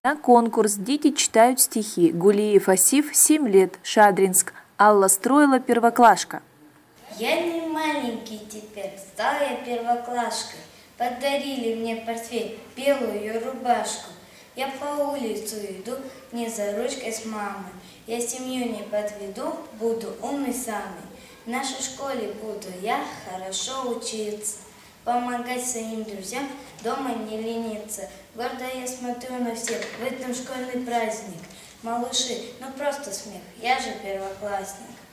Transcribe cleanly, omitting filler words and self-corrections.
На конкурс «Дети читают стихи». Гулиев Асиф, 7 лет, Шадринск. Алла Строила, первоклашка. Я не маленький теперь, стала я первоклашкой. Подарили мне портфель, белую рубашку. Я по улицу иду, не за ручкой с мамой. Я семью не подведу, буду умный самый. В нашей школе буду я хорошо учиться, помогать своим друзьям, дома не лениться. Гордо я смотрю на всех, в этом школьный праздник. Малыши, ну просто смех, я же первоклассник.